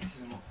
つも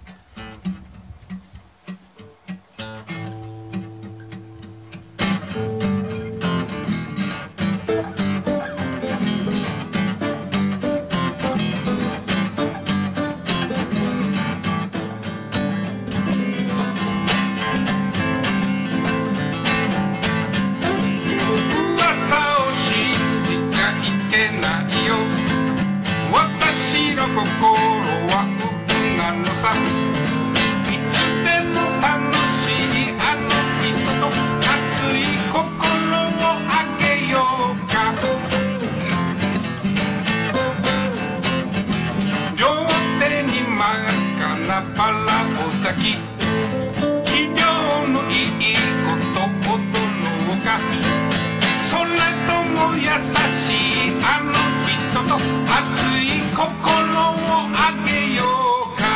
私の心は運なのさ。いつでも楽しいあの人と熱い心をあげようか。両手に真っ赤なバラを抱き、気量のいいこと踊ろうか。それとも優しいあの人と熱い心をあげようか。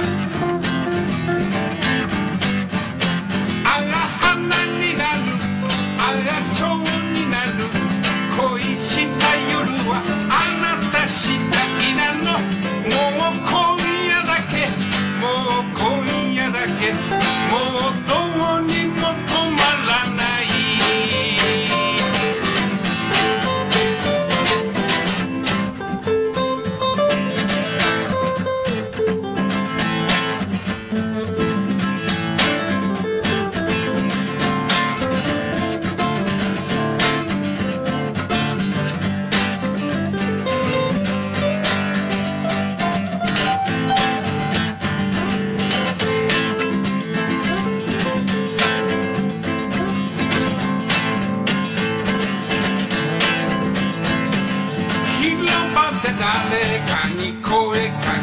あら花になる、あら蝶になる、恋した夜はあなた次第なの。もう今夜だけ、もう今夜だけ、もうどうにも止まらない。誰かに声か